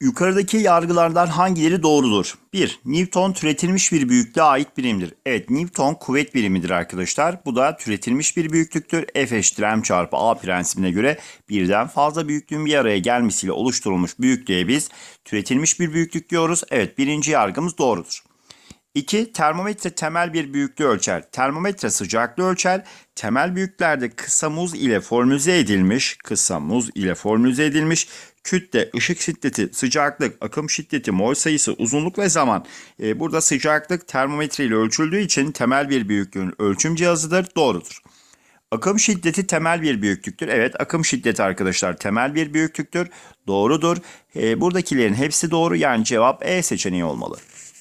Yukarıdaki yargılardan hangileri doğrudur? 1. Newton türetilmiş bir büyüklüğe ait birimdir. Evet, Newton kuvvet birimidir arkadaşlar. Bu da türetilmiş bir büyüklüktür. F eşittir m çarpı a prensibine göre birden fazla büyüklüğün bir araya gelmesiyle oluşturulmuş büyüklüğe biz türetilmiş bir büyüklük diyoruz. Evet, birinci yargımız doğrudur. 2. Termometre temel bir büyüklüğü ölçer. Termometre sıcaklığı ölçer. Temel büyüklerde kısa muz ile formüle edilmiş kütle, ışık şiddeti, sıcaklık, akım şiddeti, mol sayısı, uzunluk ve zaman. Burada sıcaklık termometre ile ölçüldüğü için temel bir büyüklüğün ölçüm cihazıdır. Doğrudur. Akım şiddeti temel bir büyüklüktür. Evet, akım şiddeti arkadaşlar temel bir büyüklüktür. Doğrudur. Buradakilerin hepsi doğru, yani cevap E seçeneği olmalı.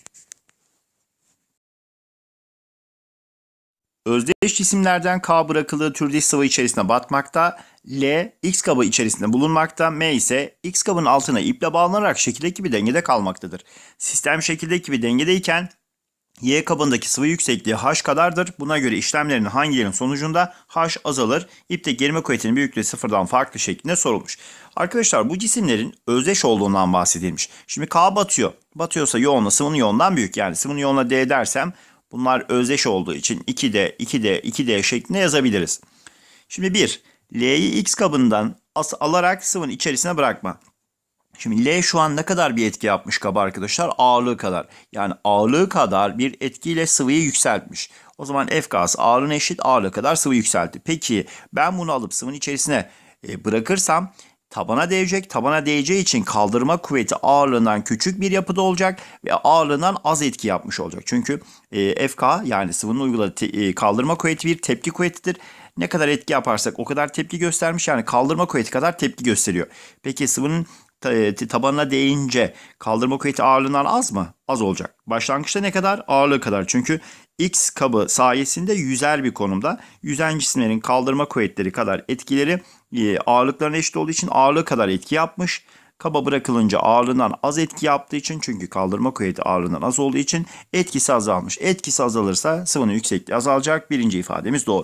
Özdeş cisimlerden K bırakıldığı türdeş sıvı içerisine batmakta, L X kabı içerisinde bulunmakta, M ise X kabının altına iple bağlanarak şekildeki bir dengede kalmaktadır. Sistem şekildeki bir dengedeyken Y kabındaki sıvı yüksekliği H kadardır. Buna göre işlemlerin hangilerinin sonucunda H azalır? İpteki gerilme kuvvetinin büyüklüğü sıfırdan farklı şeklinde sorulmuş. Arkadaşlar bu cisimlerin özdeş olduğundan bahsedilmiş. Şimdi K batıyor. Batıyorsa yoğunluğu sıvının yoğunluğundan büyük. Yani sıvının yoğunluğuna D dersem bunlar özdeş olduğu için 2D, 2D, 2D şeklinde yazabiliriz. Şimdi 1. L'yi X kabından alarak sıvının içerisine bırakma. Şimdi L şu an ne kadar bir etki yapmış kaba arkadaşlar? Ağırlığı kadar. Yani ağırlığı kadar bir etkiyle sıvıyı yükseltmiş. O zaman F gaz ağırlığına eşit, ağırlığı kadar sıvı yükseltti. Peki ben bunu alıp sıvının içerisine bırakırsam tabana değecek. Tabana değeceği için kaldırma kuvveti ağırlığından küçük bir yapıda olacak ve ağırlığından az etki yapmış olacak. Çünkü FK yani sıvının uyguladığı kaldırma kuvveti bir tepki kuvvetidir. Ne kadar etki yaparsak o kadar tepki göstermiş, yani kaldırma kuvveti kadar tepki gösteriyor. Peki sıvının tabanına değince kaldırma kuvveti ağırlığından az mı? Az olacak. Başlangıçta ne kadar? Ağırlığı kadar. Çünkü X kabı sayesinde yüzer bir konumda. Yüzen cisimlerin kaldırma kuvvetleri kadar etkileri ağırlıklarına eşit olduğu için ağırlığı kadar etki yapmış. Kaba bırakılınca ağırlığından az etki yaptığı için, çünkü kaldırma kuvveti ağırlığından az olduğu için etkisi azalmış. Etkisi azalırsa sıvının yüksekliği azalacak. Birinci ifademiz doğru.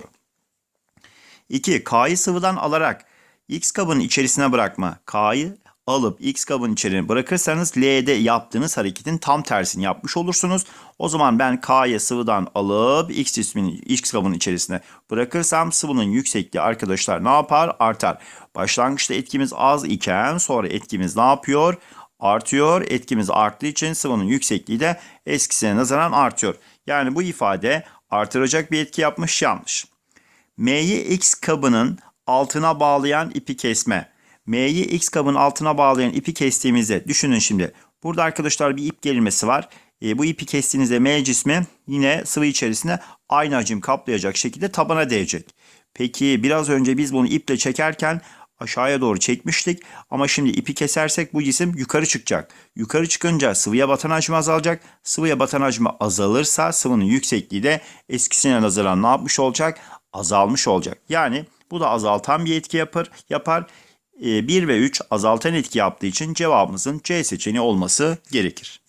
2. K'yı sıvıdan alarak X kabının içerisine bırakma. K'yı alıp X kabının içerisine bırakırsanız L'de yaptığınız hareketin tam tersini yapmış olursunuz. O zaman ben K'yı sıvıdan alıp X kabının içerisine bırakırsam sıvının yüksekliği arkadaşlar ne yapar? Artar. Başlangıçta etkimiz az iken sonra etkimiz ne yapıyor? Artıyor. Etkimiz arttığı için sıvının yüksekliği de eskisine nazaran artıyor. Yani bu ifade artıracak bir etki yapmış, yanlış. M'yi X kabının altına bağlayan ipi kesme. M'yi X kabının altına bağlayan ipi kestiğimizde düşünün şimdi. Burada arkadaşlar bir ip gerilmesi var. Bu ipi kestiğinizde M cismi yine sıvı içerisine aynı hacim kaplayacak şekilde tabana değecek. Peki biraz önce biz bunu iple çekerken aşağıya doğru çekmiştik. Ama şimdi ipi kesersek bu cisim yukarı çıkacak. Yukarı çıkınca sıvıya batan hacmi azalacak. Sıvıya batan hacmi azalırsa sıvının yüksekliği de eskisine nazaran ne yapmış olacak? Azalmış olacak. Yani bu da azaltan bir etki yapar. 1 ve 3 azaltan etki yaptığı için cevabımızın C seçeneği olması gerekir.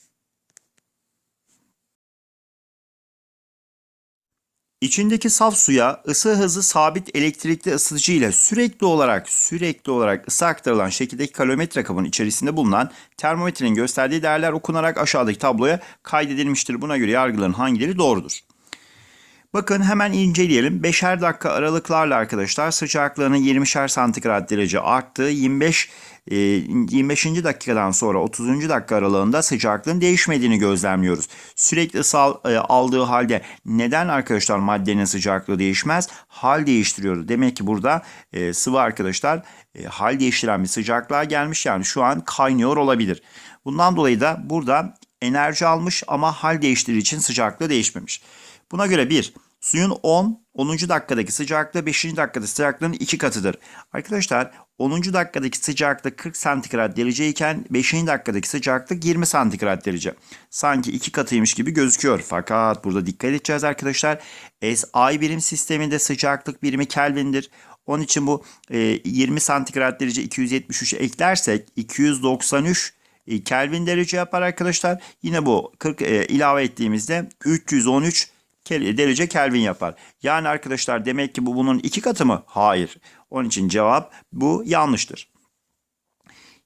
İçindeki saf suya ısı hızı sabit elektrikli ısıtıcı ile sürekli olarak ısı aktarılan şekildeki kalorimetre kabının içerisinde bulunan termometrenin gösterdiği değerler okunarak aşağıdaki tabloya kaydedilmiştir. Buna göre yargıların hangileri doğrudur? Bakın hemen inceleyelim. 5'er dakika aralıklarla arkadaşlar sıcaklığının 20'şer santigrat derece arttığı 25. dakikadan sonra 30. dakika aralığında sıcaklığın değişmediğini gözlemliyoruz. Sürekli ısı aldığı halde neden arkadaşlar maddenin sıcaklığı değişmez? Hal değiştiriyordu. Demek ki burada sıvı arkadaşlar hal değiştiren bir sıcaklığa gelmiş. Yani şu an kaynıyor olabilir. Bundan dolayı da burada enerji almış ama hal değiştirdiği için sıcaklığı değişmemiş. Buna göre 1. Suyun 10. dakikadaki sıcaklığı 5. dakikada sıcaklığın 2 katıdır. Arkadaşlar 10. dakikadaki sıcaklık 40 santigrat derece iken 5. dakikadaki sıcaklık 20 santigrat derece. Sanki 2 katıymış gibi gözüküyor. Fakat burada dikkat edeceğiz arkadaşlar. SI birim sisteminde sıcaklık birimi Kelvin'dir. Onun için bu 20 santigrat derece 273 eklersek 293 Kelvin derece yapar arkadaşlar. Yine bu 40 ilave ettiğimizde 313 derece Kelvin yapar. Yani arkadaşlar demek ki bu bunun 2 katı mı? Hayır. Onun için cevap bu yanlıştır.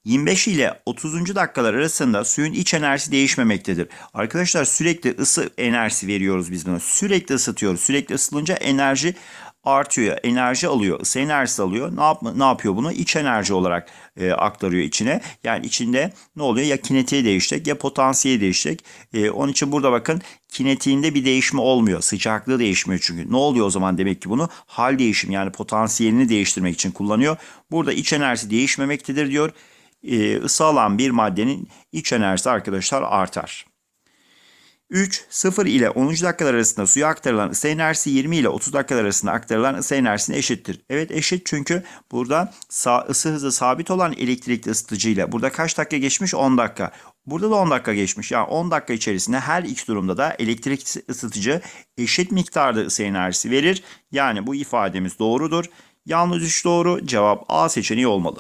25 ile 30. dakikalar arasında suyun iç enerjisi değişmemektedir. Arkadaşlar sürekli ısı enerjisi veriyoruz biz buna. Sürekli ısıtıyoruz. Sürekli ısıtılınca enerji artıyor. Enerji alıyor. Isı enerjisi alıyor. Ne yapıyor bunu? İç enerji olarak aktarıyor içine. Yani içinde ne oluyor? Ya kinetiği değişecek ya potansiyeli değişecek. Onun için burada bakın kinetiğinde bir değişme olmuyor. Sıcaklığı değişmiyor çünkü. Ne oluyor o zaman demek ki bunu? Hal değişim yani potansiyelini değiştirmek için kullanıyor. Burada iç enerjisi değişmemektedir diyor. Isı alan bir maddenin iç enerjisi arkadaşlar artar. 3. 0 ile 10. dakikalar arasında suya aktarılan ısı enerjisi 20 ile 30 dakikalar arasında aktarılan ısı enerjisine eşittir. Evet eşit çünkü burada ısı hızı sabit olan elektrikli ısıtıcıyla burada kaç dakika geçmiş? 10 dakika. Burada da 10 dakika geçmiş. Yani 10 dakika içerisinde her iki durumda da elektrikli ısıtıcı eşit miktarda ısı enerjisi verir. Yani bu ifademiz doğrudur. Yalnız 3 doğru. Cevap A seçeneği olmalı.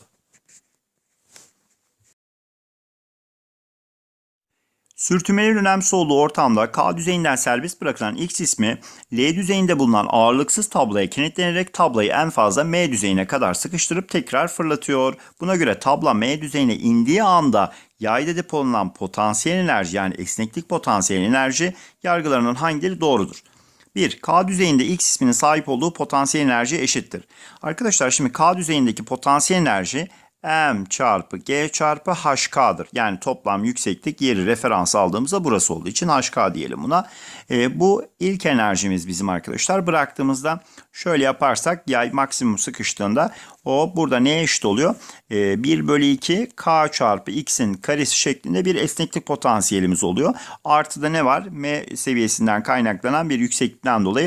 Sürtünmenin önemsiz olduğu ortamda K düzeyinden serbest bırakılan X cismi L düzeyinde bulunan ağırlıksız tabloya kenetlenerek tablayı en fazla M düzeyine kadar sıkıştırıp tekrar fırlatıyor. Buna göre tabla M düzeyine indiği anda yayda depolanan potansiyel enerji yani esneklik potansiyel enerji yargılarının hangileri doğrudur? 1. K düzeyinde X cisminin sahip olduğu potansiyel enerji eşittir. Arkadaşlar şimdi K düzeyindeki potansiyel enerji M çarpı G çarpı HK'dır. Yani toplam yükseklik yeri referans aldığımızda burası olduğu için HK diyelim buna. Bu ilk enerjimiz bizim arkadaşlar. Bıraktığımızda şöyle yaparsak yay maksimum sıkıştığında o burada neye eşit oluyor? 1 bölü 2 K çarpı X'in karesi şeklinde bir esneklik potansiyelimiz oluyor. Artıda ne var? M seviyesinden kaynaklanan bir yükseklikten dolayı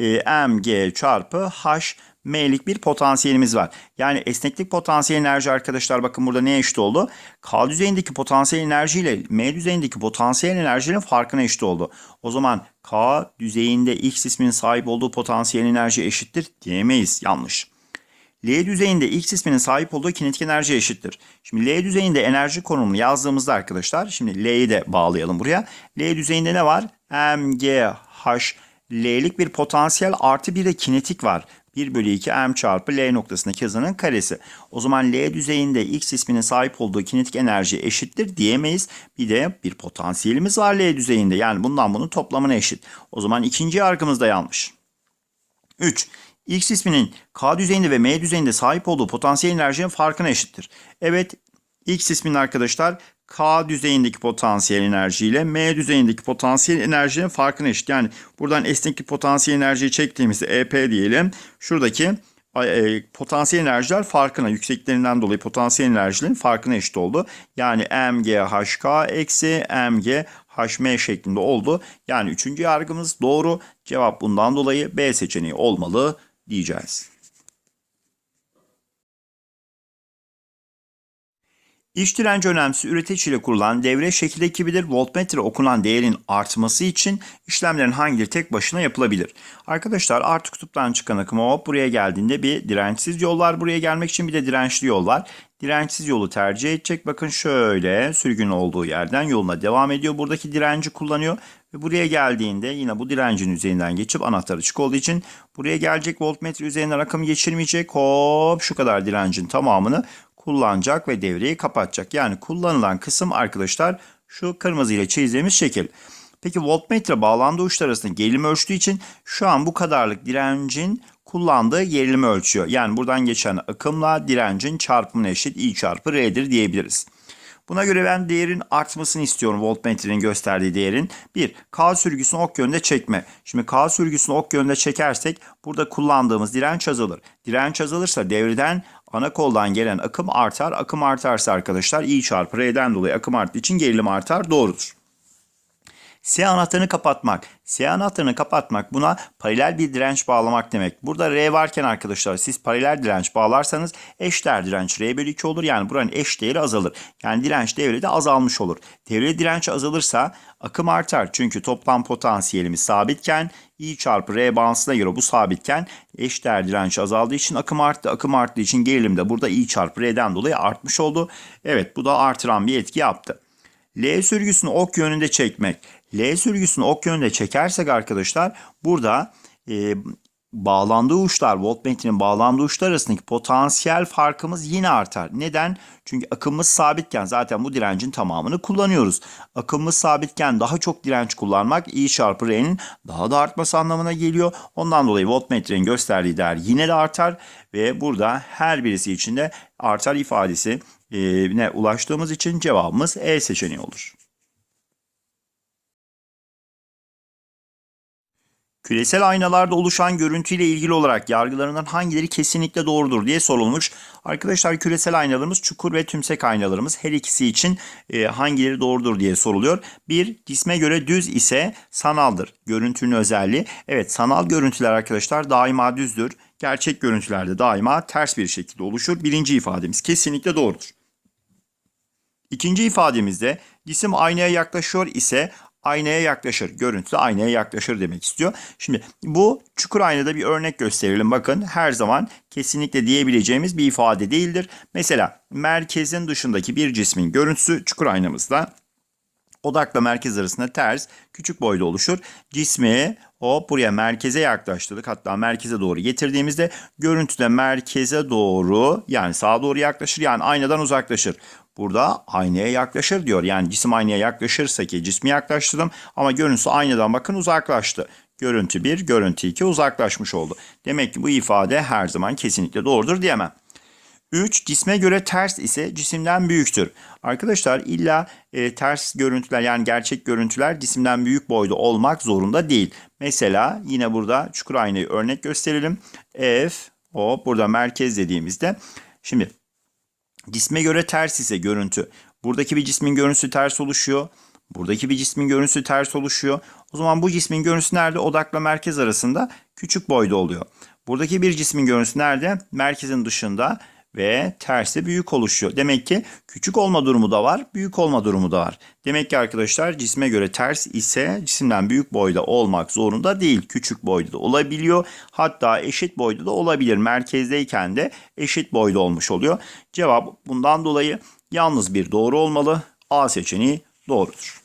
mg çarpı h M'lik bir potansiyelimiz var. Yani esneklik potansiyel enerji arkadaşlar bakın burada neye eşit oldu? K düzeyindeki potansiyel enerji ile M düzeyindeki potansiyel enerjinin farkına eşit oldu. O zaman K düzeyinde X cisminin sahip olduğu potansiyel enerji eşittir diyemeyiz. Yanlış. L düzeyinde X cisminin sahip olduğu kinetik enerji eşittir. Şimdi L düzeyinde enerji konumunu yazdığımızda arkadaşlar şimdi L'yi de bağlayalım buraya. L düzeyinde ne var? mgh L'lik bir potansiyel artı bir de kinetik var. 1 bölü 2 m çarpı L noktasındaki hızının karesi. O zaman L düzeyinde X cisminin sahip olduğu kinetik enerji eşittir diyemeyiz. Bir de bir potansiyelimiz var L düzeyinde. Yani bunun toplamına eşit. O zaman ikinci yargımız da yanlış. 3. X cisminin K düzeyinde ve M düzeyinde sahip olduğu potansiyel enerjinin farkına eşittir. Evet X cisminin arkadaşlar K düzeyindeki potansiyel enerji ile M düzeyindeki potansiyel enerjinin farkına eşit. Yani buradan esneklik potansiyel enerjiyi çektiğimizde EP diyelim. Şuradaki potansiyel enerjiler farkına, yüksekliklerinden dolayı potansiyel enerjilerin farkına eşit oldu. Yani mgHK eksi mgHM şeklinde oldu. Yani üçüncü yargımız doğru. Cevap bundan dolayı B seçeneği olmalı diyeceğiz. İç direnci önemsiz üretici ile kurulan devre şekildeki gibidir. Voltmetre okunan değerin artması için işlemlerin hangileri tek başına yapılabilir? Arkadaşlar artı kutuptan çıkan akım hop buraya geldiğinde bir dirençsiz yol var. Buraya gelmek için bir de dirençli yol var. Dirençsiz yolu tercih edecek. Bakın şöyle sürgün olduğu yerden yoluna devam ediyor. Buradaki direnci kullanıyor. Ve buraya geldiğinde yine bu direncin üzerinden geçip anahtar açık olduğu için buraya gelecek voltmetre üzerinden akım geçirmeyecek. Hop şu kadar direncin tamamını kullanacak ve devreyi kapatacak. Yani kullanılan kısım arkadaşlar şu kırmızı ile çizdiğimiz şekil. Peki voltmetre bağlandığı uçlar arasında gerilim ölçtüğü için şu an bu kadarlık direncin kullandığı gerilimi ölçüyor. Yani buradan geçen akımla direncin çarpımına eşit I çarpı R'dir diyebiliriz. Buna göre ben değerin artmasını istiyorum voltmetrenin gösterdiği değerin. 1. K sürgüsünü ok yönünde çekme. Şimdi K sürgüsünü ok yönünde çekersek burada kullandığımız direnç azalır. Direnç azalırsa devreden ana koldan gelen akım artar. Akım artarsa arkadaşlar I çarpı R'den dolayı akım arttığı için gerilim artar. Doğrudur. S anahtarını kapatmak. S anahtarını kapatmak buna paralel bir direnç bağlamak demek. Burada R varken arkadaşlar siz paralel direnç bağlarsanız eşdeğer direnç R bölü 2 olur. Yani buranın eş değeri azalır. Yani direnç devrede azalmış olur. Devre direnç azalırsa akım artar. Çünkü toplam potansiyelimiz sabitken I çarpı R bağıntısına göre bu sabitken eşdeğer direnç azaldığı için akım arttı. Akım arttığı için gerilim de burada I çarpı R'den dolayı artmış oldu. Evet bu da artıran bir etki yaptı. L sürgüsünü ok yönünde çekmek. L sürgüsünü ok yönünde çekersek arkadaşlar burada bağlandığı uçlar, voltmetrenin bağlandığı uçlar arasındaki potansiyel farkımız yine artar. Neden? Çünkü akımımız sabitken zaten bu direncin tamamını kullanıyoruz. Akımımız sabitken daha çok direnç kullanmak I çarpı R'nin daha da artması anlamına geliyor. Ondan dolayı voltmetrenin gösterdiği değer yine de artar ve burada her birisi için de artar ifadesi ne ulaştığımız için cevabımız E seçeneği olur. Küresel aynalarda oluşan görüntüyle ilgili olarak yargılarından hangileri kesinlikle doğrudur diye sorulmuş. Arkadaşlar küresel aynalarımız çukur ve tümsek aynalarımız her ikisi için hangileri doğrudur diye soruluyor. Bir, cisme göre düz ise sanaldır. Görüntünün özelliği. Evet, sanal görüntüler arkadaşlar daima düzdür. Gerçek görüntülerde daima ters bir şekilde oluşur. Birinci ifademiz kesinlikle doğrudur. İkinci ifademizde cisim aynaya yaklaşıyor ise aynaya yaklaşır. Görüntü de aynaya yaklaşır demek istiyor. Şimdi bu çukur aynada bir örnek gösterelim. Bakın her zaman kesinlikle diyebileceğimiz bir ifade değildir. Mesela merkezin dışındaki bir cismin görüntüsü çukur aynamızda odakla merkez arasında ters, küçük boyda oluşur. Cismi buraya merkeze yaklaştırdık. Hatta merkeze doğru getirdiğimizde görüntü de merkeze doğru yani sağa doğru yaklaşır. Yani aynadan uzaklaşır. Burada aynaya yaklaşır diyor. Yani cisim aynaya yaklaşırsa ki cismi yaklaştırdım ama görüntüsü aynadan bakın uzaklaştı. Görüntü 1, görüntü 2 uzaklaşmış oldu. Demek ki bu ifade her zaman kesinlikle doğrudur diyemem. 3. Cisme göre ters ise cisimden büyüktür. Arkadaşlar illa ters görüntüler yani gerçek görüntüler cisimden büyük boyda olmak zorunda değil. Mesela yine burada çukur aynayı örnek gösterelim. F, burada merkez dediğimizde. Şimdi cisme göre ters ise görüntü. Buradaki bir cismin görüntüsü ters oluşuyor. Buradaki bir cismin görüntüsü ters oluşuyor. O zaman bu cismin görüntüsü nerede? Odakla merkez arasında küçük boyda oluyor. Buradaki bir cismin görüntüsü nerede? Merkezin dışında ve tersi büyük oluşuyor. Demek ki küçük olma durumu da var, büyük olma durumu da var. Demek ki arkadaşlar cisme göre ters ise cisimden büyük boyda olmak zorunda değil. Küçük boyda da olabiliyor. Hatta eşit boyda da olabilir. Merkezdeyken de eşit boyda olmuş oluyor. Cevap bundan dolayı yalnız bir doğru olmalı. A seçeneği doğrudur.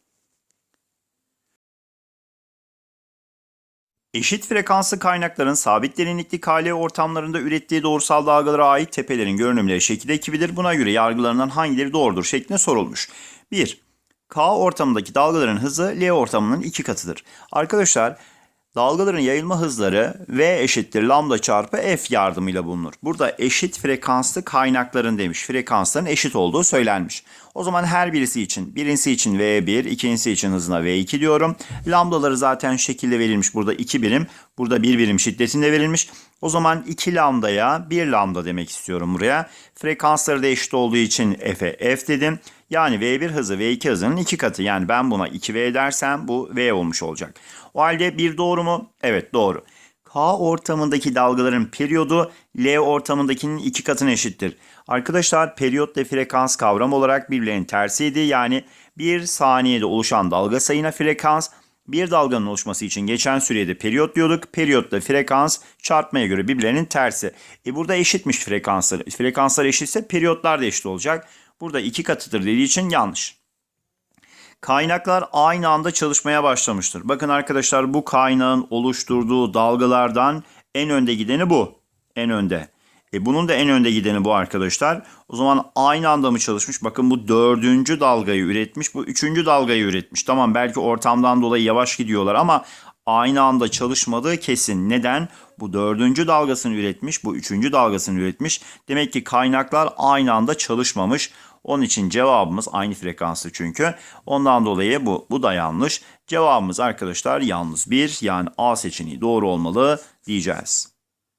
Eşit frekanslı kaynakların sabit derinlikli KL ortamlarında ürettiği doğrusal dalgalara ait tepelerin görünümleri şekil ekibidir. Buna göre yargılarından hangileri doğrudur şeklinde sorulmuş. 1. K ortamındaki dalgaların hızı L ortamının 2 katıdır. Arkadaşlar dalgaların yayılma hızları V eşittir lambda çarpı F yardımıyla bulunur. Burada eşit frekanslı kaynakların demiş. Frekansların eşit olduğu söylenmiş. O zaman her birisi için, birincisi için V1, ikincisi için hızına V2 diyorum. Lambdaları zaten şekilde verilmiş. Burada 2 birim, burada 1 birim şiddetinde verilmiş. O zaman 2 lambdaya 1 lambda demek istiyorum buraya. Frekansları da eşit olduğu için F'e F dedim. Yani V1 hızı V2 hızının 2 katı. Yani ben buna 2V dersem bu V olmuş olacak. O halde bir doğru mu? Evet doğru. K ortamındaki dalgaların periyodu L ortamındakinin 2 katına eşittir. Arkadaşlar periyot ile frekans kavram olarak birbirlerinin tersiydi. Yani 1 saniyede oluşan dalga sayına frekans, bir dalganın oluşması için geçen süreye de periyot diyorduk. Periyotla frekans çarpmaya göre birbirlerinin tersi. Burada eşitmiş frekanslar. Frekanslar eşitse periyotlar da eşit olacak. Burada 2 katıdır dediği için yanlış. Kaynaklar aynı anda çalışmaya başlamıştır. Bakın arkadaşlar bu kaynağın oluşturduğu dalgalardan en önde gideni bu. En önde. Bunun da en önde gideni bu arkadaşlar. O zaman aynı anda mı çalışmış? Bakın bu 4. dalgayı üretmiş. Bu 3. dalgayı üretmiş. Tamam belki ortamdan dolayı yavaş gidiyorlar ama aynı anda çalışmadığı kesin. Neden? Bu 4. dalgasını üretmiş. Bu 3. dalgasını üretmiş. Demek ki kaynaklar aynı anda çalışmamış. Onun için cevabımız aynı frekanslı çünkü. Ondan dolayı bu da yanlış. Cevabımız arkadaşlar yalnız 1 yani A seçeneği doğru olmalı diyeceğiz.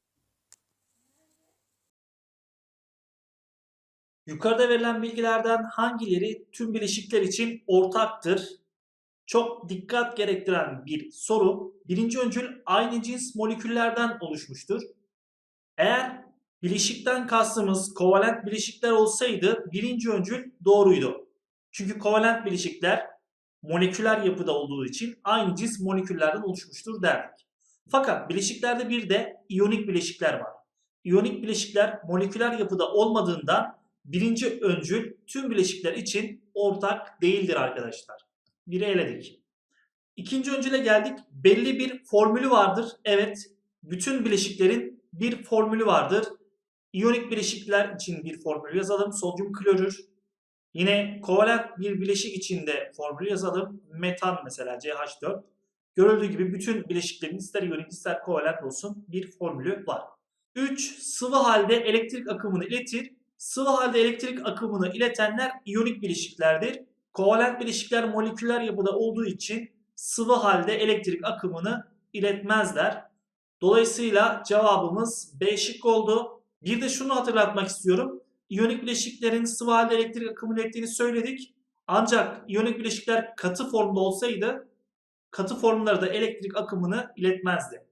Yukarıda verilen bilgilerden hangileri tüm bileşikler için ortaktır? Çok dikkat gerektiren bir soru. Birinci öncül aynı cins moleküllerden oluşmuştur. Eğer bileşikten kastımız kovalent bileşikler olsaydı birinci öncül doğruydu. Çünkü kovalent bileşikler moleküler yapıda olduğu için aynı cins moleküllerden oluşmuştur derdik. Fakat bileşiklerde bir de iyonik bileşikler var. İyonik bileşikler moleküler yapıda olmadığından birinci öncül tüm bileşikler için ortak değildir arkadaşlar. Biri eledik. İkinci öncüle geldik. Belli bir formülü vardır. Evet, bütün bileşiklerin bir formülü vardır. İyonik bileşikler için bir formül yazalım. Sodyum klorür. Yine kovalent bir bileşik için de formülü yazalım. Metan mesela CH4. Görüldüğü gibi bütün bileşiklerin ister iyonik ister kovalent olsun bir formülü var. 3. Sıvı halde elektrik akımını iletir. Sıvı halde elektrik akımını iletenler iyonik bileşiklerdir. Kovalent bileşikler moleküler yapıda olduğu için sıvı halde elektrik akımını iletmezler. Dolayısıyla cevabımız B şıkkı oldu. Bir de şunu hatırlatmak istiyorum. İyonik bileşiklerin sıvı halde elektrik akımını ilettiğini söyledik. Ancak iyonik bileşikler katı formda olsaydı katı formları da elektrik akımını iletmezdi.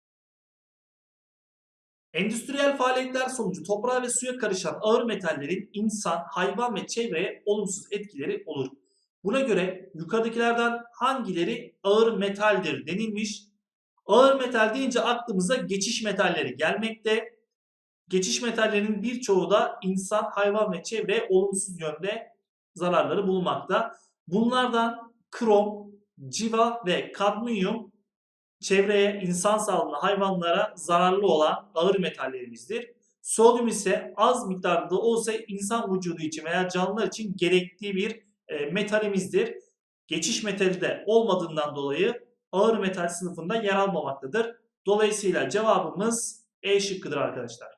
Endüstriyel faaliyetler sonucu toprağa ve suya karışan ağır metallerin insan, hayvan ve çevreye olumsuz etkileri olur. Buna göre yukarıdakilerden hangileri ağır metaldir denilmiş. Ağır metal deyince aklımıza geçiş metalleri gelmekte. Geçiş metallerinin birçoğu da insan, hayvan ve çevreye olumsuz yönde zararları bulunmakta. Bunlardan krom, civa ve kadmiyum çevreye, insan sağlığına, hayvanlara zararlı olan ağır metallerimizdir. Sodyum ise az miktarda olsa insan vücudu için veya canlılar için gerektiği bir metalimizdir. Geçiş metali de olmadığından dolayı ağır metal sınıfında yer almamaktadır. Dolayısıyla cevabımız E şıkkıdır arkadaşlar.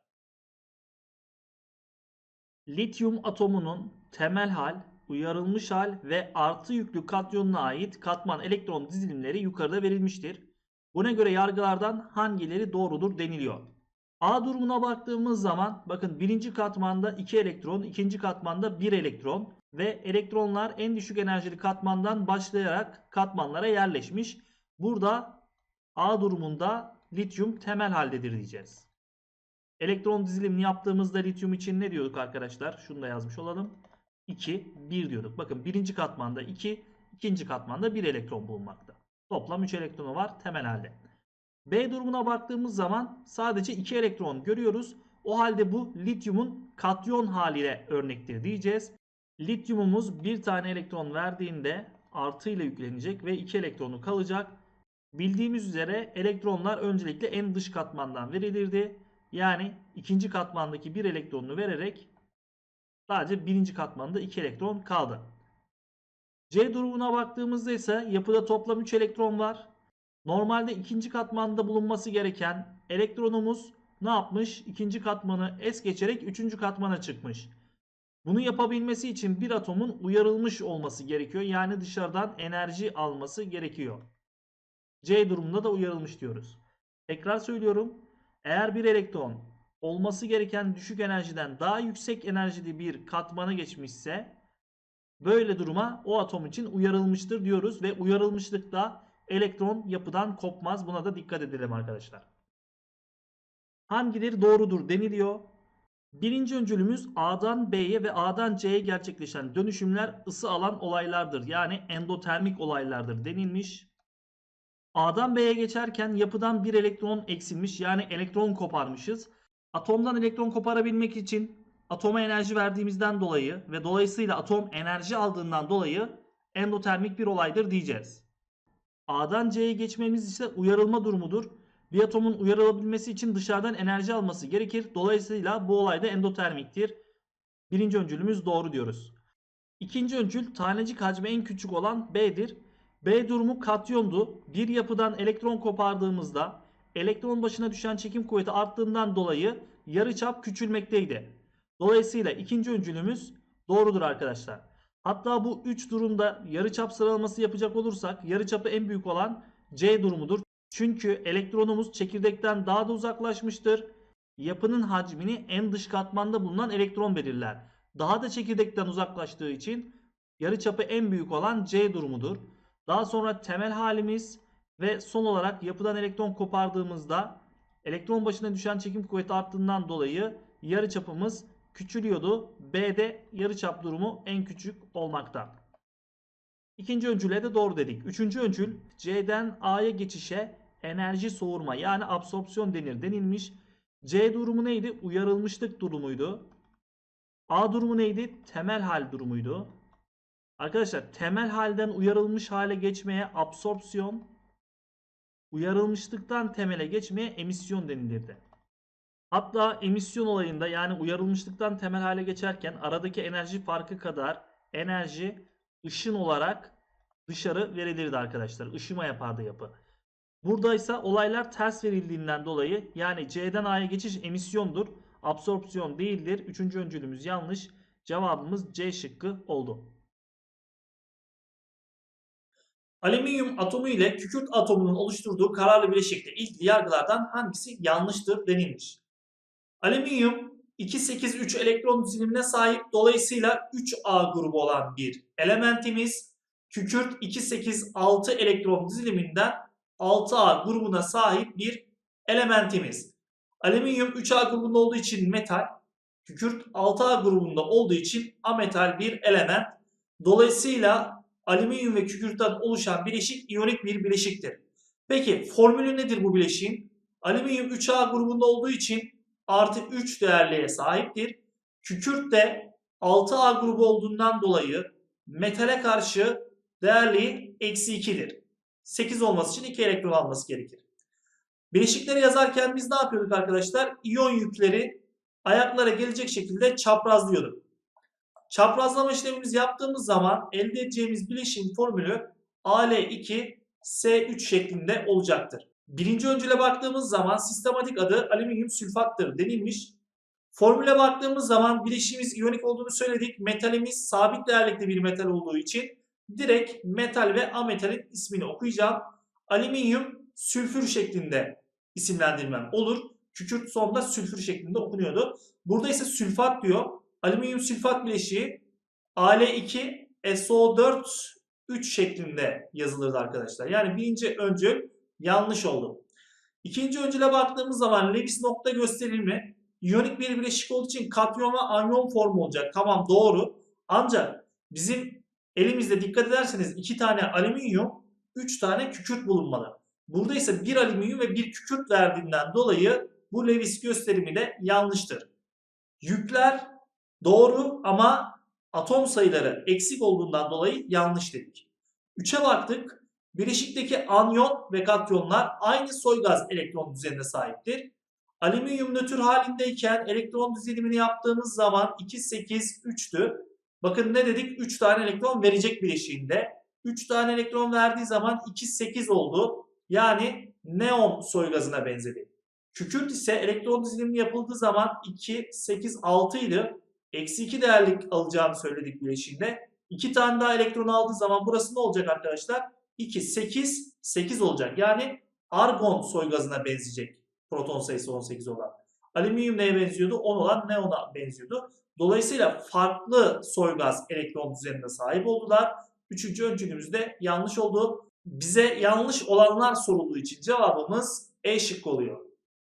Lityum atomunun temel hal, uyarılmış hal ve artı yüklü katyonuna ait katman elektron dizilimleri yukarıda verilmiştir. Buna göre yargılardan hangileri doğrudur deniliyor. A durumuna baktığımız zaman bakın birinci katmanda 2 elektron, ikinci katmanda 1 elektron ve elektronlar en düşük enerjili katmandan başlayarak katmanlara yerleşmiş. Burada A durumunda lityum temel haldedir diyeceğiz. Elektron dizilimini yaptığımızda lityum için ne diyorduk arkadaşlar? Şunu da yazmış olalım. 2, 1 diyorduk. Bakın birinci katmanda 2, ikinci katmanda 1 elektron bulunmakta. Toplam 3 elektronu var temel halde. B durumuna baktığımız zaman sadece 2 elektron görüyoruz. O halde bu lityumun katyon haliyle örnektir diyeceğiz. Lityumumuz bir tane elektron verdiğinde artı ile yüklenecek ve 2 elektronu kalacak. Bildiğimiz üzere elektronlar öncelikle en dış katmandan verilirdi. Yani ikinci katmandaki bir elektronunu vererek sadece birinci katmanda 2 elektron kaldı. C durumuna baktığımızda ise yapıda toplam 3 elektron var. Normalde ikinci katmanda bulunması gereken elektronumuz ne yapmış? İkinci katmanı es geçerek üçüncü katmana çıkmış. Bunu yapabilmesi için bir atomun uyarılmış olması gerekiyor. Yani dışarıdan enerji alması gerekiyor. C durumunda da uyarılmış diyoruz. Tekrar söylüyorum. Eğer bir elektron olması gereken düşük enerjiden daha yüksek enerjili bir katmana geçmişse böyle duruma o atom için uyarılmıştır diyoruz ve uyarılmışlıkta elektron yapıdan kopmaz. Buna da dikkat edelim arkadaşlar. Hangileri doğrudur deniliyor. Birinci öncülümüz A'dan B'ye ve A'dan C'ye gerçekleşen dönüşümler ısı alan olaylardır. Yani endotermik olaylardır denilmiş. A'dan B'ye geçerken yapıdan bir elektron eksilmiş, yani elektron koparmışız. Atomdan elektron koparabilmek için atoma enerji verdiğimizden dolayı ve dolayısıyla atom enerji aldığından dolayı endotermik bir olaydır diyeceğiz. A'dan C'ye geçmemiz ise uyarılma durumudur. Bir atomun uyarılabilmesi için dışarıdan enerji alması gerekir. Dolayısıyla bu olay da endotermiktir. Birinci öncülümüz doğru diyoruz. İkinci öncül tanecik hacmi en küçük olan B'dir. B durumu katyondu. Bir yapıdan elektron kopardığımızda elektron başına düşen çekim kuvveti arttığından dolayı yarıçap küçülmekteydi. Dolayısıyla ikinci öncülümüz doğrudur arkadaşlar. Hatta bu 3 durumda yarıçap sıralaması yapacak olursak yarıçapı en büyük olan C durumudur. Çünkü elektronumuz çekirdekten daha da uzaklaşmıştır. Yapının hacmini en dış katmanda bulunan elektron belirler. Daha da çekirdekten uzaklaştığı için yarıçapı en büyük olan C durumudur. Daha sonra temel halimiz ve son olarak yapıdan elektron kopardığımızda elektron başına düşen çekim kuvveti arttığından dolayı yarıçapımız küçülüyordu. B'de yarıçap durumu en küçük olmakta. İkinci öncüle de doğru dedik. Üçüncü öncül C'den A'ya geçişe enerji soğurma yani absorpsiyon denir denilmiş. C durumu neydi? Uyarılmışlık durumuydu. A durumu neydi? Temel hal durumuydu. Arkadaşlar temel halden uyarılmış hale geçmeye absorpsiyon, uyarılmışlıktan temele geçmeye emisyon denilirdi. Hatta emisyon olayında yani uyarılmışlıktan temel hale geçerken aradaki enerji farkı kadar enerji ışın olarak dışarı verilirdi arkadaşlar. Işıma yapardı yapı. Buradaysa olaylar ters verildiğinden dolayı yani C'den A'ya geçiş emisyondur. Absorpsiyon değildir. Üçüncü öncülümüz yanlış. Cevabımız C şıkkı oldu. Alüminyum atomu ile kükürt atomunun oluşturduğu kararlı bileşikle ilgili yargılardan hangisi yanlıştır denilmiş. Alüminyum 2,8,3 elektron dizilimine sahip, dolayısıyla 3A grubu olan bir elementimiz. Kükürt 2,8,6 elektron diziliminden 6A grubuna sahip bir elementimiz. Alüminyum 3A grubunda olduğu için metal, kükürt 6A grubunda olduğu için ametal bir element. Dolayısıyla alüminyum ve kükürtten oluşan bileşik iyonik bir bileşiktir. Peki formülü nedir bu bileşiğin? Alüminyum 3A grubunda olduğu için artı 3 değerliğe sahiptir. Kükürt de 6A grubu olduğundan dolayı metale karşı değerliği eksi 2'dir. 8 olması için 2 elektron alması gerekir. Bileşikleri yazarken biz ne yapıyorduk arkadaşlar? İyon yükleri ayaklara gelecek şekilde çaprazlıyorduk. Çaprazlama işlemimizi yaptığımız zaman elde edeceğimiz bileşiğin formülü Al2S3 şeklinde olacaktır. Birinci öncüle baktığımız zaman sistematik adı alüminyum sülfattır denilmiş. Formüle baktığımız zaman bileşiğimiz iyonik olduğunu söyledik. Metalimiz sabit değerlikte bir metal olduğu için direkt metal ve ametalin ismini okuyacağım. Alüminyum sülfür şeklinde isimlendirmem olur. Kükürt sonda sülfür şeklinde okunuyordu. Burada ise sülfat diyor. Alüminyum sülfat bileşiği Al2SO4 3 şeklinde yazılırdı arkadaşlar. Yani birinci öncül yanlış oldu. İkinci öncüle baktığımız zaman Lewis nokta gösterilme iyonik bir bileşik olduğu için katyon ve anyon formu olacak. Tamam, doğru. Ancak bizim elimizde dikkat ederseniz 2 tane alüminyum, 3 tane kükürt bulunmalı. Burada ise 1 alüminyum ve 1 kükürt verdiğinden dolayı bu Lewis gösterimi de yanlıştır. Yükler doğru ama atom sayıları eksik olduğundan dolayı yanlış dedik. 3'e baktık. Bileşikteki anyon ve katyonlar aynı soy gaz elektron düzenine sahiptir. Alüminyum nötr halindeyken elektron dizilimini yaptığımız zaman 2,8,3'tü. Bakın ne dedik? 3 tane elektron verecek bileşiğinde. 3 tane elektron verdiği zaman 2,8 oldu. Yani neon soy gazına benzedi. Kükürt ise elektron dizilimi yapıldığı zaman 2,8,6 idi. Eksi 2 değerlik alacağını söyledik bileşiğinde. 2 tane daha elektron aldığı zaman burası ne olacak arkadaşlar? 2,8,8 olacak. Yani argon soy gazına benzeyecek. Proton sayısı 18 olan. Alüminyum neye benziyordu? 10 olan neona benziyordu. Dolayısıyla farklı soy gaz elektron düzenine sahip oldular. Üçüncü öncülümüz de yanlış oldu. Bize yanlış olanlar sorulduğu için cevabımız E şıkkı oluyor.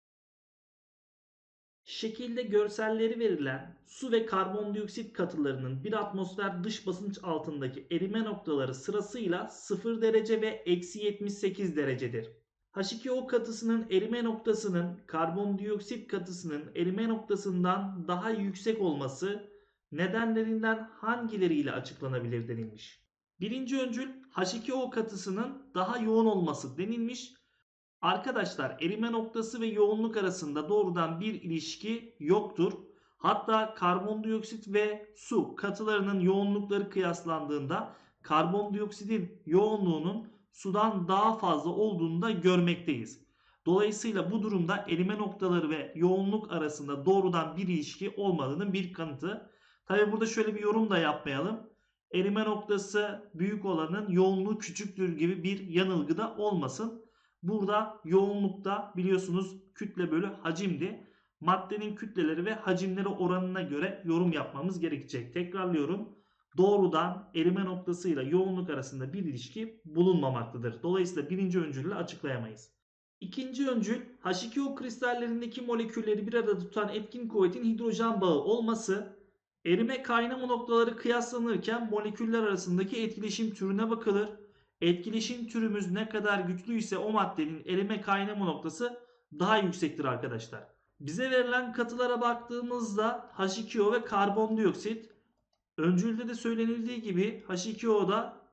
Şekilde görselleri verilen su ve karbondioksit katılarının bir atmosfer dış basınç altındaki erime noktaları sırasıyla 0 derece ve eksi 78 derecedir. H2O katısının erime noktasının karbondioksit katısının erime noktasından daha yüksek olması nedenlerinden hangileriyle açıklanabilir denilmiş. Birinci öncül H2O katısının daha yoğun olması denilmiş. Arkadaşlar erime noktası ve yoğunluk arasında doğrudan bir ilişki yoktur. Hatta karbondioksit ve su katılarının yoğunlukları kıyaslandığında karbondioksitin yoğunluğunun sudan daha fazla olduğunu da görmekteyiz. Dolayısıyla bu durumda erime noktaları ve yoğunluk arasında doğrudan bir ilişki olmadığının bir kanıtı. Tabi burada şöyle bir yorum da yapmayalım. Erime noktası büyük olanın yoğunluğu küçüktür gibi bir yanılgı da olmasın. Burada yoğunlukta biliyorsunuz kütle bölü hacimdi. Maddenin kütleleri ve hacimleri oranına göre yorum yapmamız gerekecek. Tekrarlıyorum. Doğrudan erime noktasıyla yoğunluk arasında bir ilişki bulunmamaktadır. Dolayısıyla birinci öncülle açıklayamayız. İkinci öncül H2O kristallerindeki molekülleri bir arada tutan etkin kuvvetin hidrojen bağı olması. Erime kaynama noktaları kıyaslanırken moleküller arasındaki etkileşim türüne bakılır. Etkileşim türümüz ne kadar güçlüyse o maddenin erime kaynama noktası daha yüksektir arkadaşlar. Bize verilen katılara baktığımızda H2O ve karbondioksit. Öncülde de söylenildiği gibi H2O'da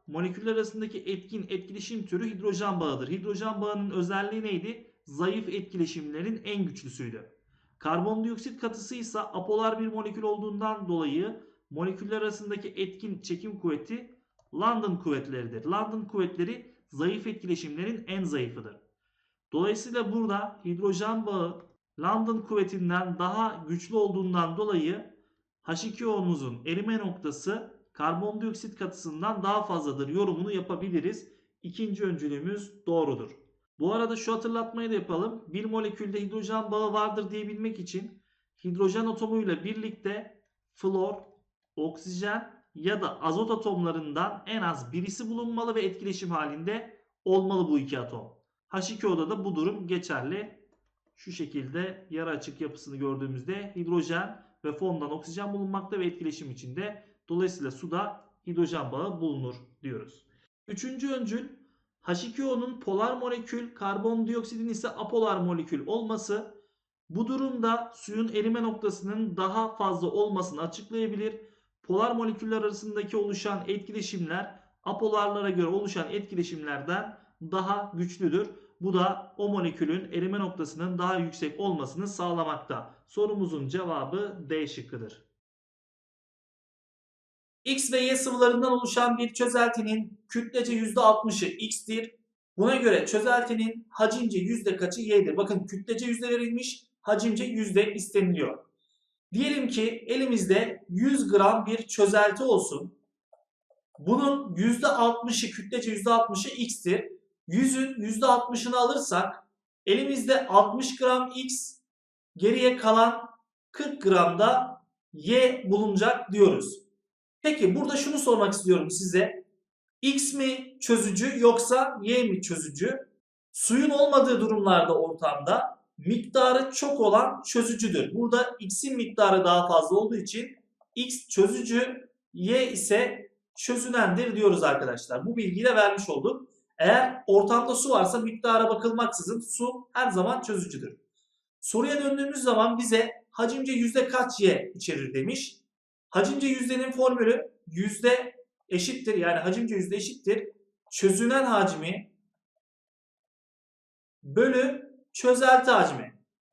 moleküller arasındaki etkin etkileşim türü hidrojen bağıdır. Hidrojen bağının özelliği neydi? Zayıf etkileşimlerin en güçlüsüydü. Karbondioksit katısı ise apolar bir molekül olduğundan dolayı moleküller arasındaki etkin çekim kuvveti London kuvvetleridir. London kuvvetleri zayıf etkileşimlerin en zayıfıdır. Dolayısıyla burada hidrojen bağı London kuvvetinden daha güçlü olduğundan dolayı H2O'muzun erime noktası karbondioksit katısından daha fazladır yorumunu yapabiliriz. İkinci öncülümüz doğrudur. Bu arada şu hatırlatmayı da yapalım. Bir molekülde hidrojen bağı vardır diyebilmek için hidrojen atomuyla birlikte flor, oksijen ya da azot atomlarından en az birisi bulunmalı ve etkileşim halinde olmalı bu iki atom. H2O'da da bu durum geçerli. Şu şekilde yarı açık yapısını gördüğümüzde hidrojen ve fondan oksijen bulunmakta ve etkileşim içinde. Dolayısıyla suda hidrojen bağı bulunur diyoruz. Üçüncü öncül H2O'nun polar molekül, karbondioksitin ise apolar molekül olması. Bu durumda suyun erime noktasının daha fazla olmasını açıklayabilir. Polar moleküller arasındaki oluşan etkileşimler apolarlara göre oluşan etkileşimlerden daha güçlüdür. Bu da o molekülün erime noktasının daha yüksek olmasını sağlamakta. Sorumuzun cevabı D şıkkıdır. X ve Y sıvılarından oluşan bir çözeltinin kütlece %60'ı X'tir. Buna göre çözeltinin hacimce yüzde kaçı Y'dir? Bakın kütlece yüzde verilmiş, hacimce yüzde isteniliyor. Diyelim ki elimizde 100 gram bir çözelti olsun. Bunun %60'ı kütlece %60'ı X'tir. 100'ün %60'ını alırsak elimizde 60 gram X, geriye kalan 40 gram da Y bulunacak diyoruz. Peki burada şunu sormak istiyorum size. X mi çözücü yoksa Y mi çözücü? Suyun olmadığı durumlarda ortamda miktarı çok olan çözücüdür. Burada X'in miktarı daha fazla olduğu için X çözücü, Y ise çözünendir diyoruz arkadaşlar. Bu bilgiyi de vermiş olduk. Eğer ortamda su varsa miktara bakılmaksızın su her zaman çözücüdür. Soruya döndüğümüz zaman bize hacimce yüzde kaç Y içerir demiş. Hacimce yüzdenin formülü yüzde eşittir, yani hacimce yüzde eşittir çözünen hacmi bölü çözelti hacmi.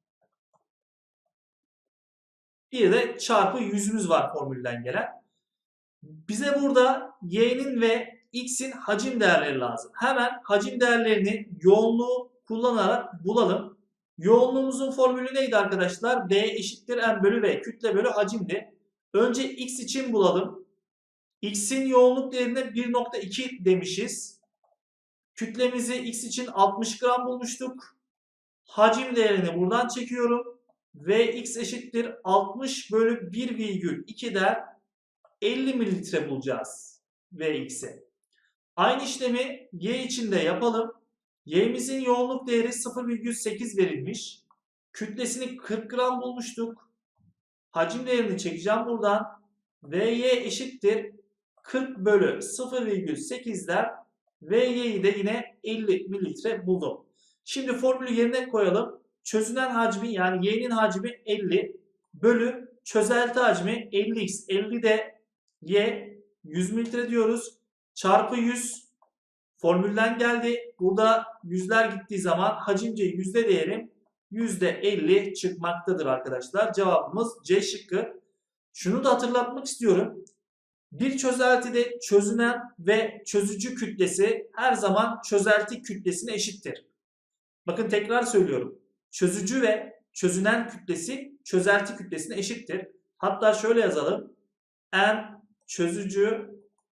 Bir de çarpı yüzümüz var formülden gelen. Bize burada Y'nin ve X'in hacim değerleri lazım. Hemen hacim değerlerini yoğunluğu kullanarak bulalım. Yoğunluğumuzun formülü neydi arkadaşlar? D eşittir M bölü V. Kütle bölü hacimdi. Önce X için bulalım. X'in yoğunluk değerine 1.2 demişiz. Kütlemizi X için 60 gram bulmuştuk. Hacim değerini buradan çekiyorum. Vx eşittir 60 bölü 1,2'den 50 mililitre bulacağız Vx'e. Aynı işlemi Y için de yapalım. Y'mizin yoğunluk değeri 0,8 verilmiş. Kütlesini 40 gram bulmuştuk. Hacim değerini çekeceğim buradan. Vy eşittir 40 bölü 0,8'den Vy'yi de yine 50 mililitre buldum. Şimdi formülü yerine koyalım. Çözünen hacmi, yani Y'nin hacmi 50 bölü çözelti hacmi 50x. 50 de Y 100 mililitre diyoruz. Çarpı 100 formülden geldi. Burada yüzler gittiği zaman hacimce yüzde değerim %50 çıkmaktadır arkadaşlar. Cevabımız C şıkkı. Şunu da hatırlatmak istiyorum. Bir çözeltide çözünen ve çözücü kütlesi her zaman çözelti kütlesine eşittir. Bakın tekrar söylüyorum. Çözücü ve çözünen kütlesi çözelti kütlesine eşittir. Hatta şöyle yazalım. M çözücü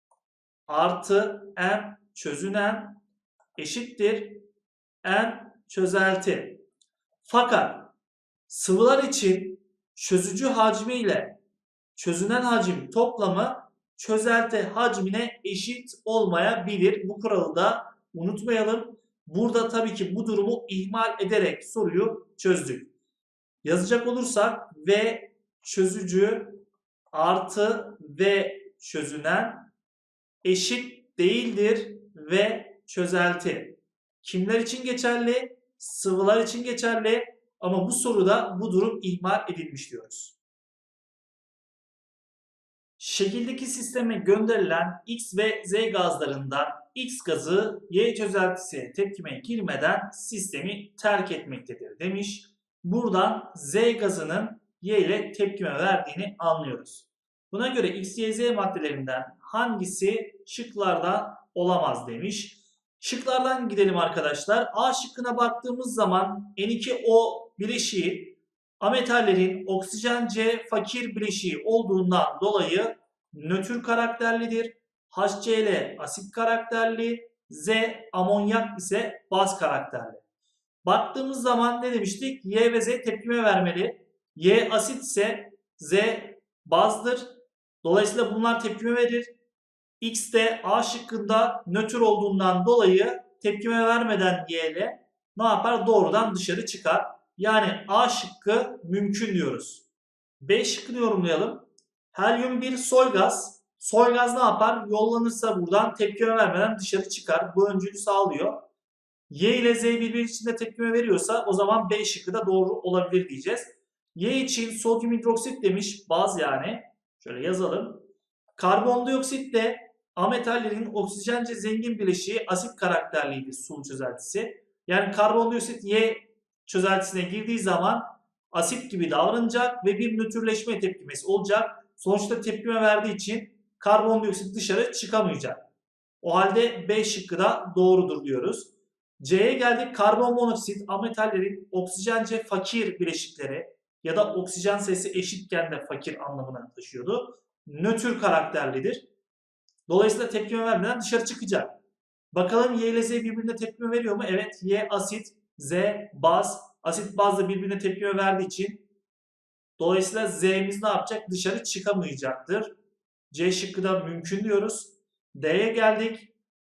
artı M çözünen eşittir M çözelti. Fakat sıvılar için çözücü hacmi ile çözünen hacim toplamı çözelti hacmine eşit olmayabilir. Bu kuralı da unutmayalım. Burada tabii ki bu durumu ihmal ederek soruyu çözdük. Yazacak olursak V çözücü artı V çözünen eşit değildir V çözelti. Kimler için geçerli? Sıvılar için geçerli. Ama bu soruda bu durum ihmal edilmiş diyoruz. Şekildeki sisteme gönderilen X ve Z gazlarından X gazı Y çözeltisine tepkimeye girmeden sistemi terk etmektedir demiş. Buradan Z gazının Y ile tepkime verdiğini anlıyoruz. Buna göre X, Y, Z maddelerinden hangisi şıklarda olamaz demiş. Şıklardan gidelim arkadaşlar. A şıkkına baktığımız zaman N2O bileşiği ametallerin oksijen C fakir bileşiği olduğundan dolayı nötr karakterlidir. HCl asit karakterli, Z amonyak ise baz karakterli. Baktığımız zaman ne demiştik? Y ve Z tepkime vermeli. Y asit ise Z bazdır. Dolayısıyla bunlar tepkime verir. X de A şıkkında nötr olduğundan dolayı tepkime vermeden Y ile ne yapar? Doğrudan dışarı çıkar. Yani A şıkkı mümkün diyoruz. B şıkkını yorumlayalım. Helyum bir soy gaz. Soy gaz ne yapar? Yollanırsa buradan tepkime vermeden dışarı çıkar. Bu öncülü sağlıyor. Y ile Z birbiri içinde tepkime veriyorsa o zaman B şıkkı da doğru olabilir diyeceğiz. Y için sodyum hidroksit demiş. Baz yani. Şöyle yazalım. Karbondioksit de ametallerin oksijence zengin bileşiği asit karakterliydi sulu çözeltisi. Yani karbondioksit Y çözeltisine girdiği zaman asit gibi davranacak ve bir nötrleşme tepkimesi olacak. Sonuçta tepkime verdiği için karbondioksit dışarı çıkamayacak. O halde B şıkkı da doğrudur diyoruz. C'ye geldik. Karbon monoksit ametallerin oksijence fakir bileşikleri ya da oksijen sayısı eşitken de fakir anlamına taşıyordu. Nötr karakterlidir. Dolayısıyla tepkime vermeden dışarı çıkacak. Bakalım Y ile Z birbirine tepkime veriyor mu? Evet. Y asit, Z baz. Asit baz da birbirine tepkime verdiği için dolayısıyla Z'miz ne yapacak? Dışarı çıkamayacaktır. C şıkkı da mümkün diyoruz. D'ye geldik.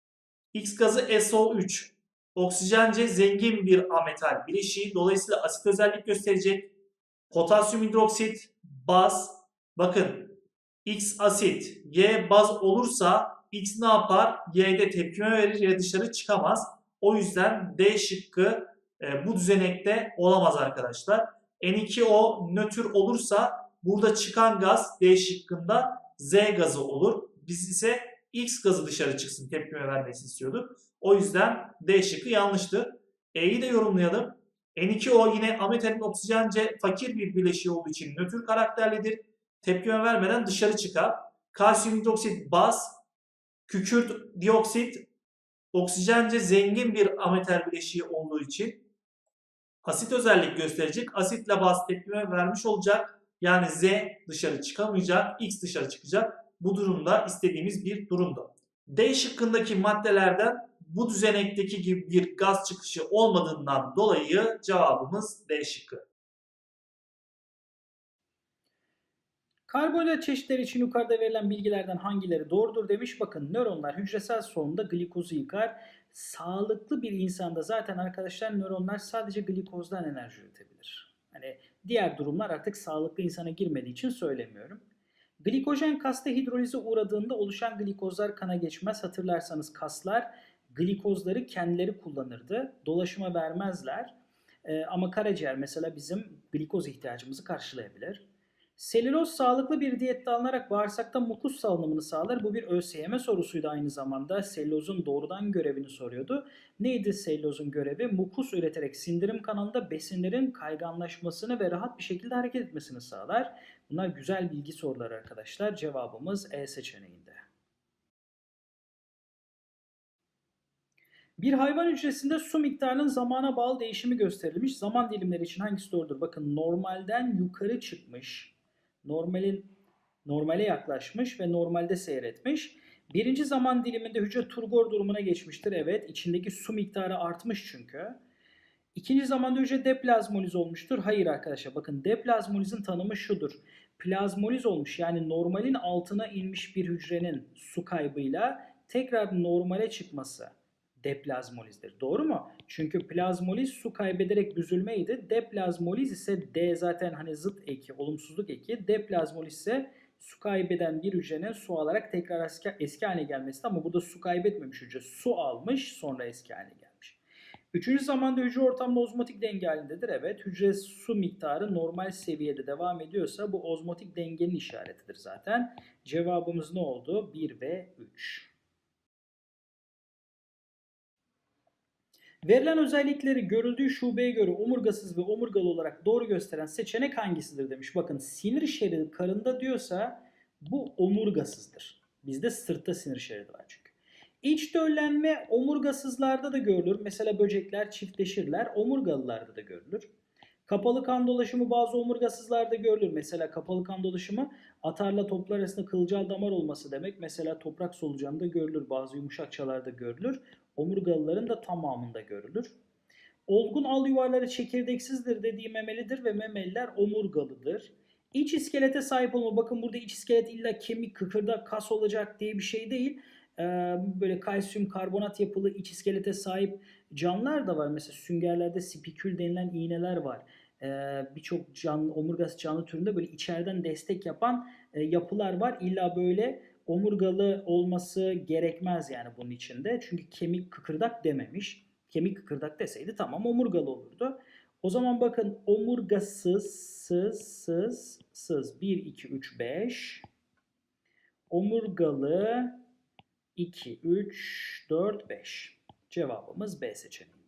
X gazı SO3. Oksijence zengin bir ametal bileşiği. Dolayısıyla asit özellik gösterecek. Potasyum hidroksit, baz. Bakın X asit, Y baz olursa X ne yapar? Y'de tepkime verir ya dışarı çıkamaz. O yüzden D şıkkı bu düzenekte olamaz arkadaşlar. N2O nötr olursa burada çıkan gaz D şıkkında Z gazı olur. Biz ise X gazı dışarı çıksın tepkime vermesini istiyorduk. O yüzden D şıkkı yanlıştı. E'yi de yorumlayalım. N2O yine ametalin oksijence fakir bir bileşiği olduğu için nötr karakterlidir. Tepkime vermeden dışarı çıkar. Kalsiyum hidroksit baz, kükürt dioksit oksijence zengin bir ametal bileşiği olduğu için asit özellik gösterecek. Asitle baz tepkime vermiş olacak. Yani Z dışarı çıkamayacak, X dışarı çıkacak. Bu durumda istediğimiz bir durumdu. D şıkkındaki maddelerden bu düzenekteki gibi bir gaz çıkışı olmadığından dolayı cevabımız D şıkkı. Karbonhidrat çeşitleri için yukarıda verilen bilgilerden hangileri doğrudur demiş. Bakın nöronlar hücresel solunumda glikozu yıkar. Sağlıklı bir insanda zaten arkadaşlar nöronlar sadece glikozdan enerji üretebilir. Hani diğer durumlar artık sağlıklı insana girmediği için söylemiyorum. Glikojen kasta hidrolize uğradığında oluşan glikozlar kana geçmez. Hatırlarsanız kaslar glikozları kendileri kullanırdı. Dolaşıma vermezler. Ama karaciğer mesela bizim glikoz ihtiyacımızı karşılayabilir. Selüloz sağlıklı bir diyette alınarak bağırsakta mukus salınımını sağlar. Bu bir ÖSYM sorusuydu aynı zamanda. Selülozun doğrudan görevini soruyordu. Neydi selülozun görevi? Mukus üreterek sindirim kanalında besinlerin kayganlaşmasını ve rahat bir şekilde hareket etmesini sağlar. Bunlar güzel bilgi soruları arkadaşlar. Cevabımız E seçeneğinde. Bir hayvan hücresinde su miktarının zamana bağlı değişimi gösterilmiş. Zaman dilimleri için hangisi doğrudur? Bakın normalden yukarı çıkmış. Normale yaklaşmış ve normalde seyretmiş. Birinci zaman diliminde hücre turgor durumuna geçmiştir. Evet, içindeki su miktarı artmış çünkü. İkinci zamanda hücre deplazmoliz olmuştur. Hayır arkadaşlar, bakın deplazmolizin tanımı şudur. Plazmoliz olmuş, yani normalin altına inmiş bir hücrenin su kaybıyla tekrar normale çıkması deplazmolizdir. Doğru mu? Çünkü plazmoliz su kaybederek büzülmeydi. Deplazmoliz ise D zaten hani zıt eki, olumsuzluk eki. Deplazmoliz ise su kaybeden bir hücrenin su alarak tekrar eski haline gelmesi. Ama burada su kaybetmemiş hücre. Su almış sonra eski haline gelmiş. Üçüncü zamanda hücre ortamda ozmotik denge halindedir. Evet, hücre su miktarı normal seviyede devam ediyorsa bu ozmotik dengenin işaretidir zaten. Cevabımız ne oldu? 1 ve 3. Verilen özellikleri görüldüğü şubeye göre omurgasız ve omurgalı olarak doğru gösteren seçenek hangisidir demiş. Bakın sinir şeridi karında diyorsa bu omurgasızdır. Bizde sırtta sinir şeridi var çünkü. İç döllenme omurgasızlarda da görülür. Mesela böcekler çiftleşirler. Omurgalılarda da görülür. Kapalı kan dolaşımı bazı omurgasızlarda görülür. Mesela kapalı kan dolaşımı atarla toplar arasında kılcal damar olması demek. Mesela toprak solucanında görülür. Bazı yumuşakçalarda görülür. Omurgalıların da tamamında görülür. Olgun al yuvarları çekirdeksizdir dediği memelidir ve memeliler omurgalıdır. İç iskelete sahip olma. Bakın burada iç iskelet illa kemik, kıkırdak, kas olacak diye bir şey değil. Böyle kalsiyum karbonat yapılı iç iskelete sahip canlılar da var. Mesela süngerlerde spikül denilen iğneler var. Birçok canlı, omurgası canlı türünde böyle içeriden destek yapan yapılar var. İlla böyle omurgalı olması gerekmez yani bunun içinde. Çünkü kemik kıkırdak dememiş. Kemik kıkırdak deseydi tamam omurgalı olurdu. O zaman bakın omurgasız, 1, 2, 3, 5. Omurgalı 2, 3, 4, 5. Cevabımız B seçeneğinde.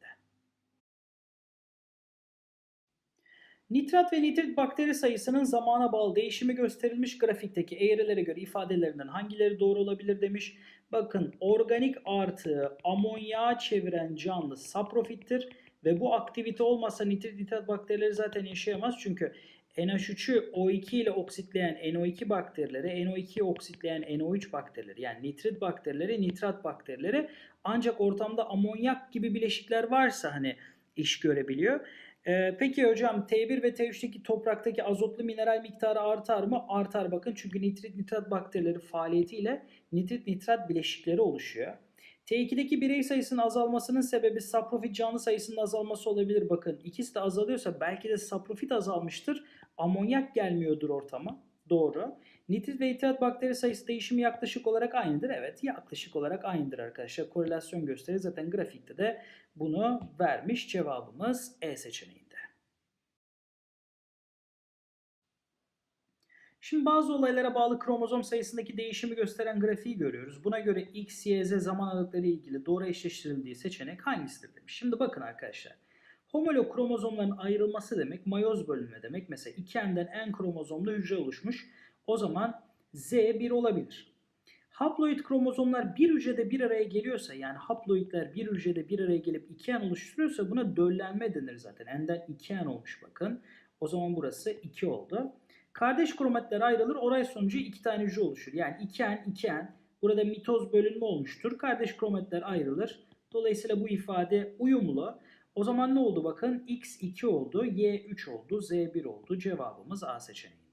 Nitrat ve nitrit bakteri sayısının zamana bağlı değişimi gösterilmiş grafikteki eğrilere göre ifadelerinden hangileri doğru olabilir demiş. Bakın organik artığı amonyağa çeviren canlı saprofittir ve bu aktivite olmasa nitrit nitrat bakterileri zaten yaşayamaz. Çünkü NH3'ü O2 ile oksitleyen NO2 bakterileri, NO2'yi oksitleyen NO3 bakterileri yani nitrit bakterileri, nitrat bakterileri ancak ortamda amonyak gibi bileşikler varsa hani iş görebiliyor. Peki hocam T1 ve T3'teki topraktaki azotlu mineral miktarı artar mı? Artar bakın çünkü nitrit nitrat bakterileri faaliyetiyle nitrit nitrat bileşikleri oluşuyor. T2'deki birey sayısının azalmasının sebebi saprofit canlı sayısının azalması olabilir. Bakın ikisi de azalıyorsa belki de saprofit azalmıştır. Amonyak gelmiyordur ortama. Doğru. Nitrit ve nitrat bakteri sayısı değişimi yaklaşık olarak aynıdır. Evet yaklaşık olarak aynıdır arkadaşlar. Korelasyon gösterir. Zaten grafikte de bunu vermiş. Cevabımız E seçeneğinde. Şimdi bazı olaylara bağlı kromozom sayısındaki değişimi gösteren grafiği görüyoruz. Buna göre X, Y, Z zaman aralıkları ile ilgili doğru eşleştirildiği seçenek hangisidir demiş. Şimdi bakın arkadaşlar. Homolog kromozomların ayrılması demek mayoz bölünme demek. Mesela 2N'den N kromozomlu hücre oluşmuş. O zaman Z 1 olabilir. Haploid kromozomlar bir hücrede bir araya geliyorsa yani haploidler bir hücrede bir araya gelip 2N oluşturuyorsa buna döllenme denir zaten. N'den 2N olmuş bakın. O zaman burası 2 oldu. Kardeş kromatitler ayrılır. Oray sonucu 2 tane hücre oluşur. Yani 2N, 2N. Burada mitoz bölünme olmuştur. Kardeş kromatitler ayrılır. Dolayısıyla bu ifade uyumlu. O zaman ne oldu bakın? X 2 oldu, Y 3 oldu, Z 1 oldu. Cevabımız A seçeneğinde.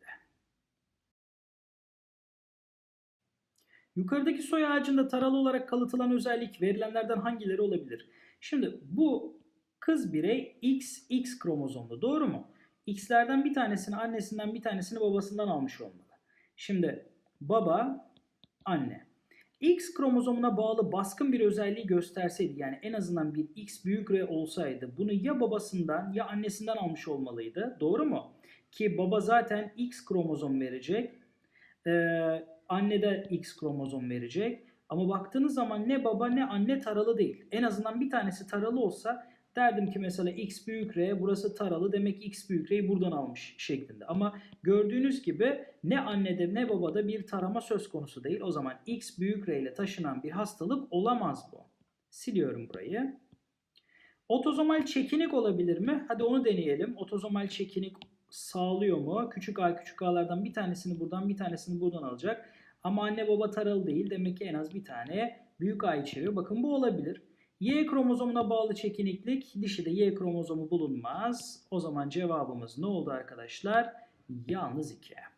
Yukarıdaki soy ağacında taralı olarak kalıtılan özellik verilenlerden hangileri olabilir? Şimdi bu kız birey X kromozomlu doğru mu? X'lerden bir tanesini annesinden bir tanesini babasından almış olmalı. Şimdi baba, anne. X kromozomuna bağlı baskın bir özelliği gösterseydi yani en azından bir X büyük R olsaydı bunu ya babasından ya annesinden almış olmalıydı. Doğru mu? Ki baba zaten X kromozom verecek. Anne de X kromozom verecek. Ama baktığınız zaman ne baba ne anne taralı değil. En azından bir tanesi taralı olsa derdim ki mesela X büyük R burası taralı demek X büyük R'yi buradan almış şeklinde. Ama gördüğünüz gibi ne annede ne babada bir tarama söz konusu değil. O zaman X büyük R ile taşınan bir hastalık olamaz bu. Siliyorum burayı. Otozomal çekinik olabilir mi? Hadi onu deneyelim. Otozomal çekinik sağlıyor mu? Küçük a küçük a'lardan bir tanesini buradan bir tanesini buradan alacak. Ama anne baba taralı değil. Demek ki en az bir tane büyük a içeriyor. Bakın bu olabilir. Y kromozomuna bağlı çekiniklik. Dişide Y kromozomu bulunmaz. O zaman cevabımız ne oldu arkadaşlar? Yalnız 2.